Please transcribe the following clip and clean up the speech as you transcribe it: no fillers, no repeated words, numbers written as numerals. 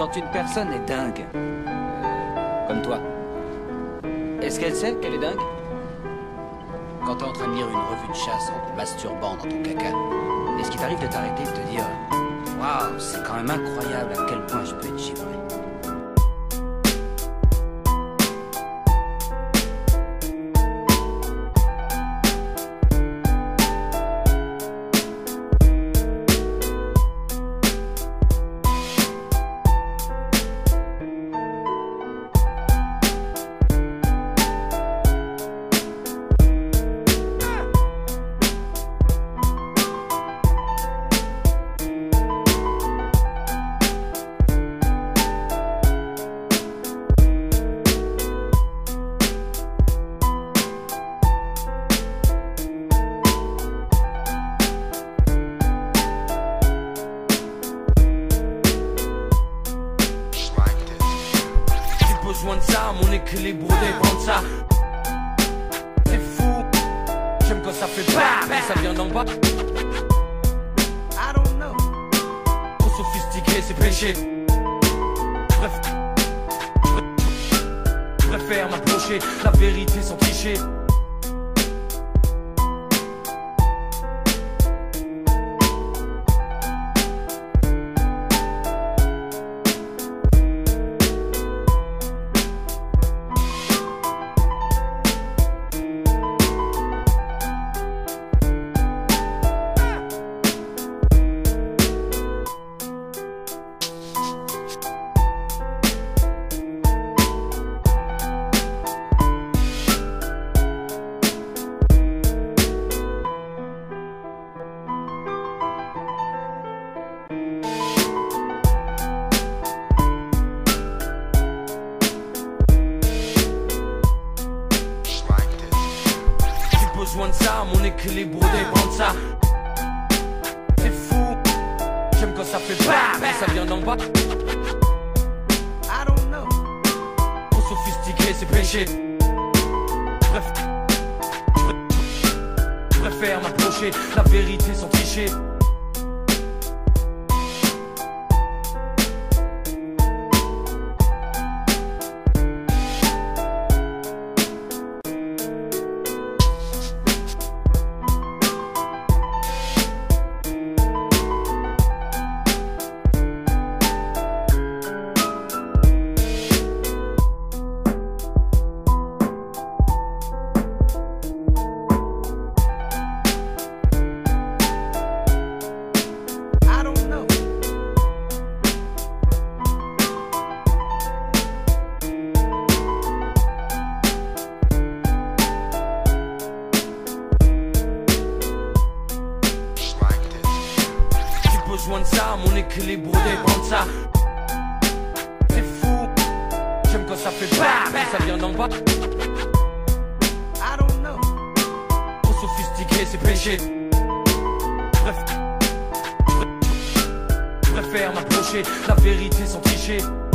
Quand une personne est dingue, comme toi, est-ce qu'elle sait qu'elle est dingue? Quand t'es en train de lire une revue de chasse en te masturbant dans ton caca, Est-ce qu'il t'arrive de t'arrêter et de te dire waouh, c'est quand même incroyable à quel point je peux être givré? Besoin de ça, mon équilibre dépend de ça. C'est fou, j'aime quand ça fait bam, ça vient d'en bas. I don't know. Trop sophistiqué, c'est péché. Je préfère m'approcher, la vérité sans tricher. Besoin de ça, mon équilibre dépend de ça. C'est fou, j'aime quand ça fait bam, ça vient d'en bas. I don't know. Trop sophistiqué, c'est péché. Je préfère m'approcher, la vérité sans tricher. Besoin de ça, mon équilibre dépend de ça. C'est fou, j'aime quand ça fait bam, ça vient d'en bas. I don't know. Trop sophistiqué, c'est péché. Je préfère m'approcher, la vérité sans tricher.